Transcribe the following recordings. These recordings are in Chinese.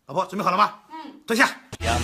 老婆准备好了吗？嗯，蹲下。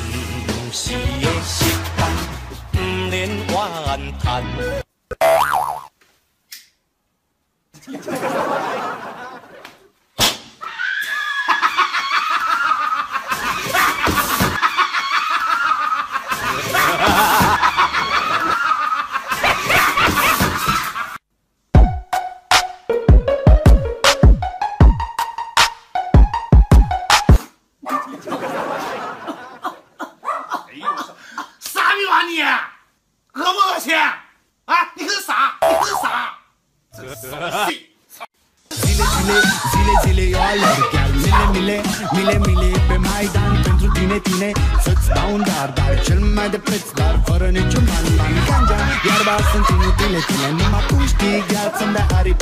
你恶不恶心啊？你可是傻，你可是傻，真是细。Zile, eu alerg chiar mile pe Maidan pentru tine să-ți dau un dar cel mai de preț, dar fără niciun ban ganja, iarba sunt inutile tine, numai tu știi gheață-mi de aripi.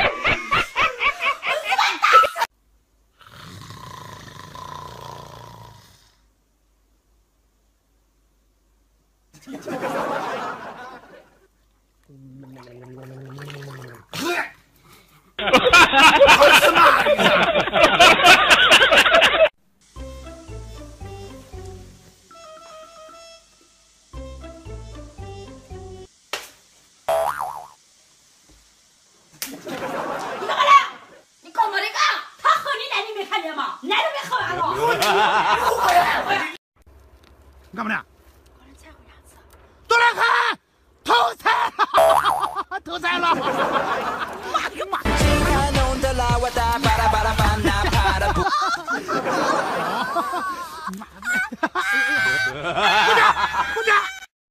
你干嘛呢？过来菜回家吃。都来看，偷菜了，偷菜了！妈的个妈！回家，回家！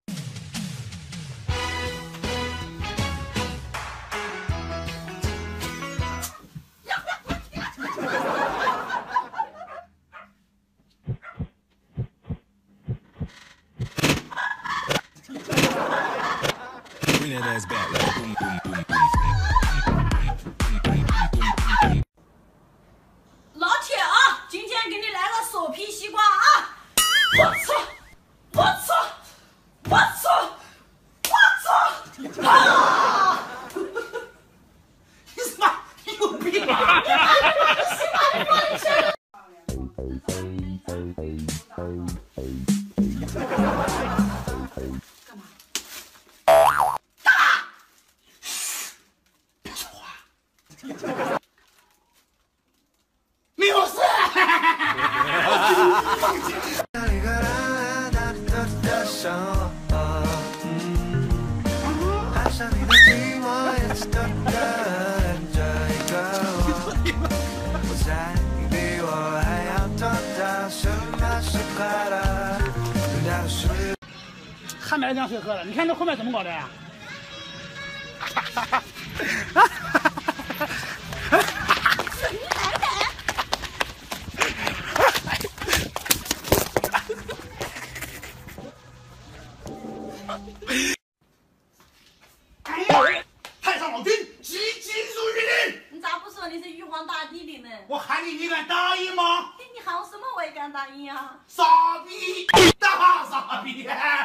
老铁啊，今天给你来个手劈西瓜啊！我操！我操！我操！我操！啊！ 你他妈有病吧？ 西瓜你放进去。 没有事。还买2水喝了，你看这后面怎么搞的呀？太上老君急速御令！ 你咋不说你是玉皇大帝的呢？ 我喊你，你敢答应吗？ 你喊我什么我也敢答应啊！ 傻逼，大傻逼！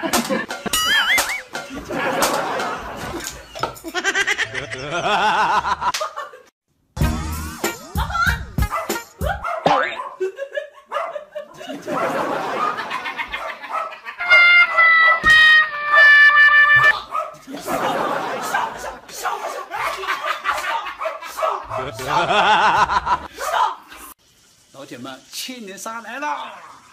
老铁们，青年杀来了！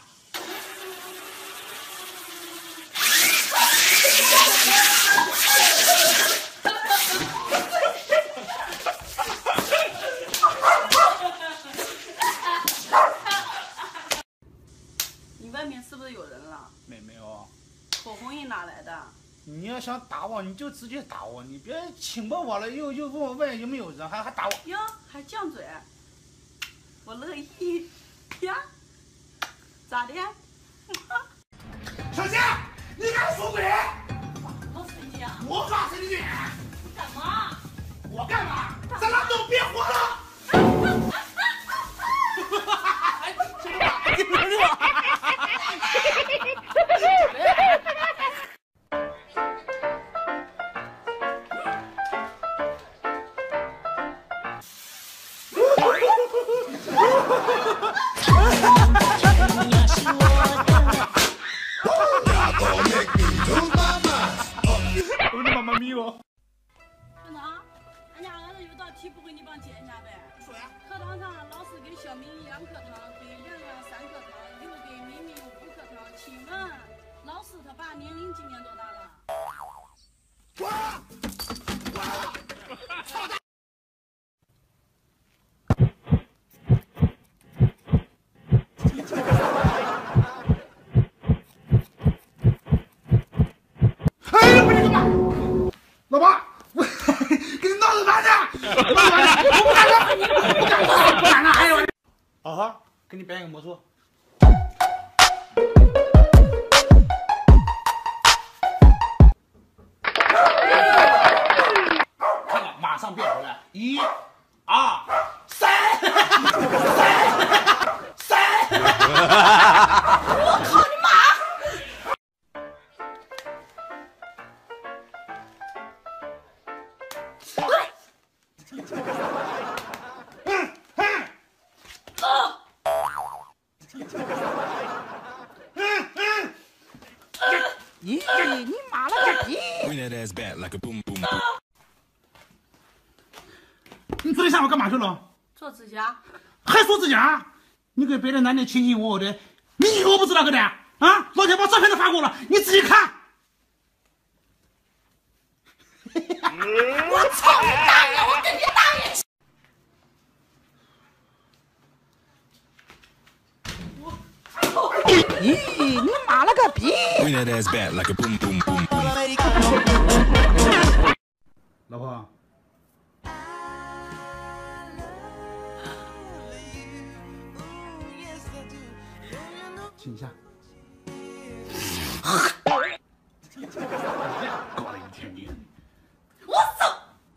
你外面是不是有人了？ 没有。 口红印哪来的？ 你要想打我，你就直接打我，你别请过我了，又问我问有没有人，还打我。 哟，还犟嘴，我乐意呀。咋的？ 小夏，你敢说鬼？ 多神经啊！ 我耍神经！ 你干嘛？ 我干嘛？咱俩都别活了！ 题不会你帮接一下呗？ 说呀。 课堂上老师给小明2颗糖，给洋洋3颗糖，又给明明5颗糖。请问老师他爸年龄今年多大了？ 操蛋！哎，我这个妈！老爸，我给你闹着玩呢，闹着玩呢，我不敢了，不敢了，还有，好好给你表演个魔术。看看，马上变回来，1、2、3， 我靠你妈！ 咦，你妈了个逼！你昨天下午干嘛去了？ 做指甲。 还做指甲？你跟别的男的卿卿我我的，你以为我不知道个的啊？老铁把照片都发过了，你自己看。 我操你大爷！我跟你大爷！ 咦，你妈了个逼！老婆，亲一下。搞了一天你。 我操！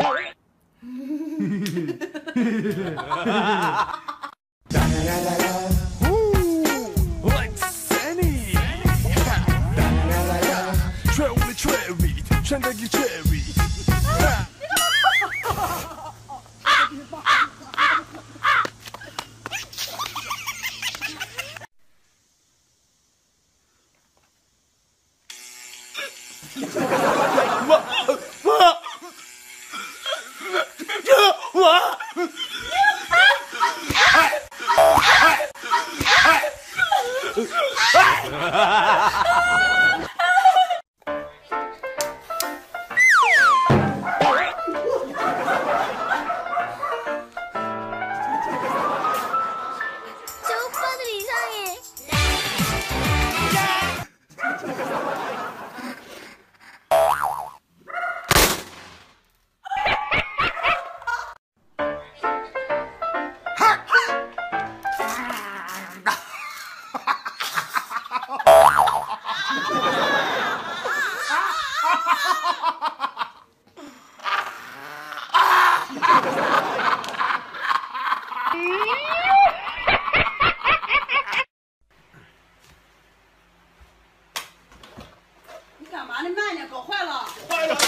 你干嘛呢？慢点，搞坏了！ 坏了！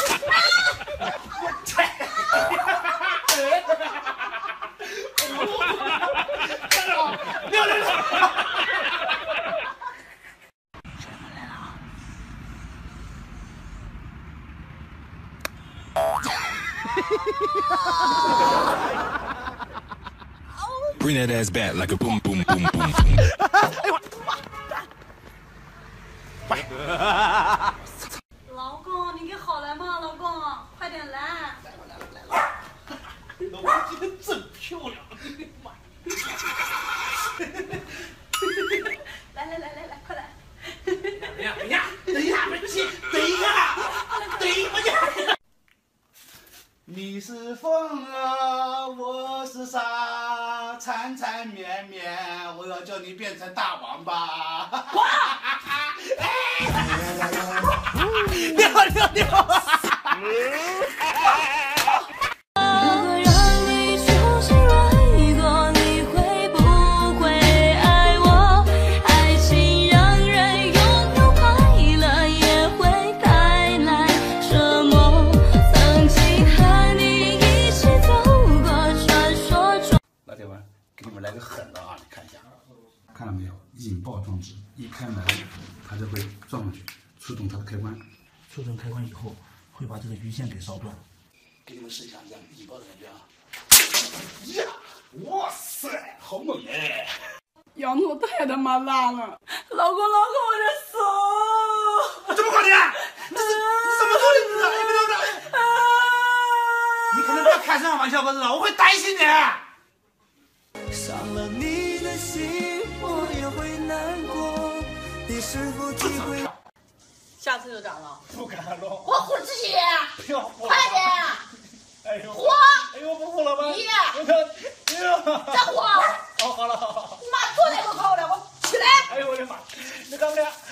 Bring that ass back like a boom boom boom boom. 老公，你给好来吗？老公，快点来！ 老婆今天真漂亮！ 来，快来！ 等一下，等一下！你是风啊，我是沙，缠缠绵绵，我要叫你变成大王八！溜！给你们来个狠的啊！你看一下，看到没有？引爆装置一开门，它就会撞上去，触动它的开关。触动开关以后，会把这个鱼线给烧断。 给你们试一下引爆的感觉啊！呀，哇塞，好猛哎！ 羊驼太他妈辣了，老公，我的手！ 怎么搞的？这是什么道理？不知道，不知道。你可能不要开这样玩笑，不知道，我会担心你。 伤了你的心，我也会难过。你是否体会？ 下次就长了。 不敢了。 我呼自己， 不要呼了。 快点！ 哎呦！ 呼！ 哎呦，不呼了吗？ 你！ 我靠！哎呦！ 再呼！ 好了。 你妈昨天都考了，我起来！ 哎呦我的妈！你干不了。